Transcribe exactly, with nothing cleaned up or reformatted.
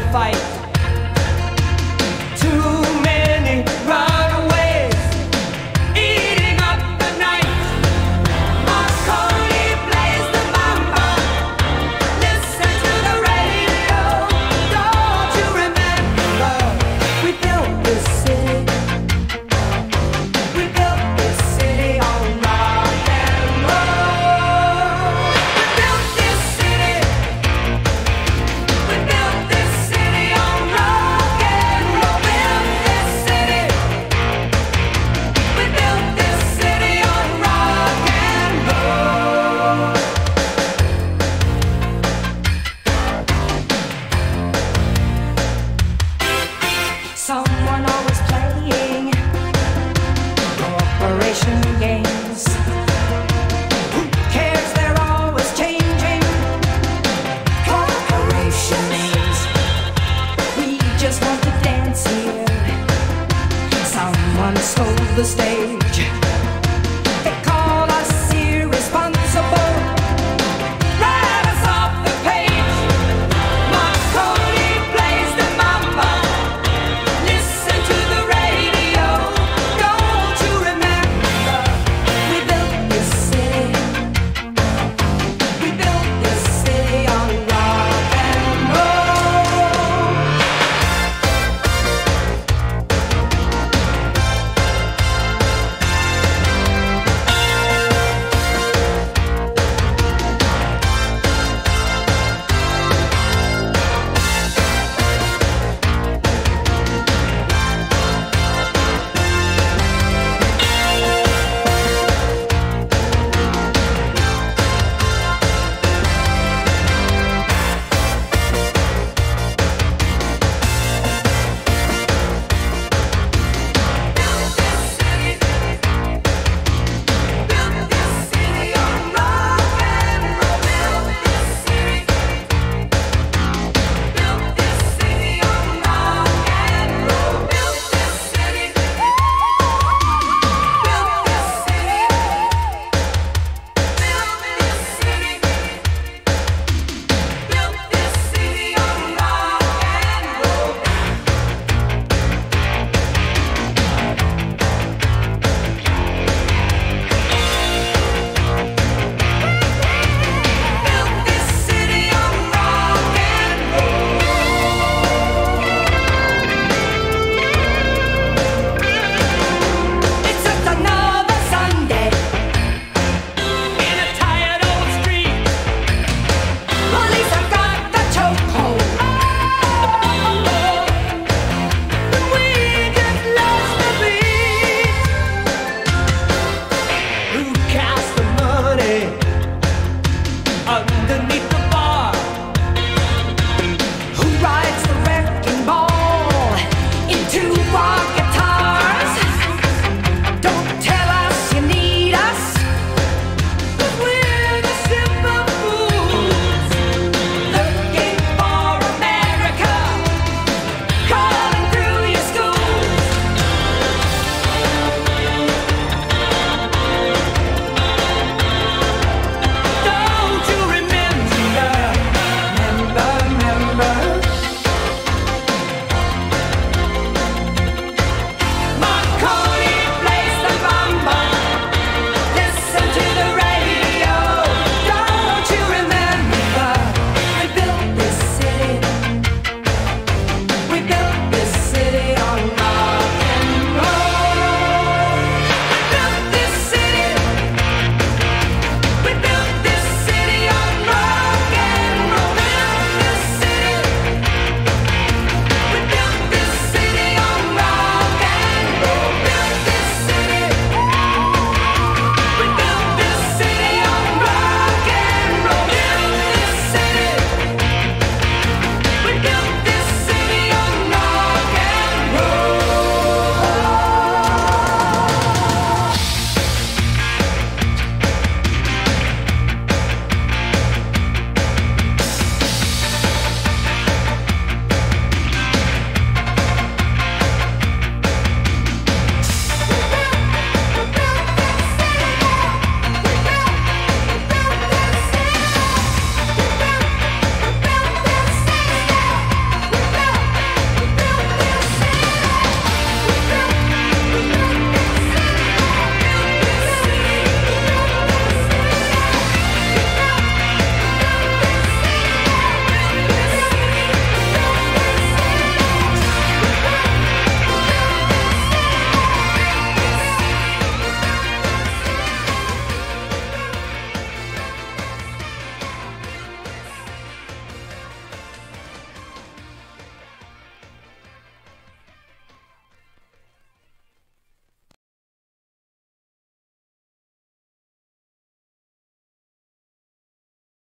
fight. Too many runaways eating up the night. Marconi plays the bamba. Listen to the radio. Don't you remember? We built this city. We built this city on rock and roll. We built this city. We built this city on rock and roll. Built this city. We built this city on rock and roll. Someone always playing corporation games. Who cares? They're always changing corporation names. We just want to dance here. Someone stole the stage.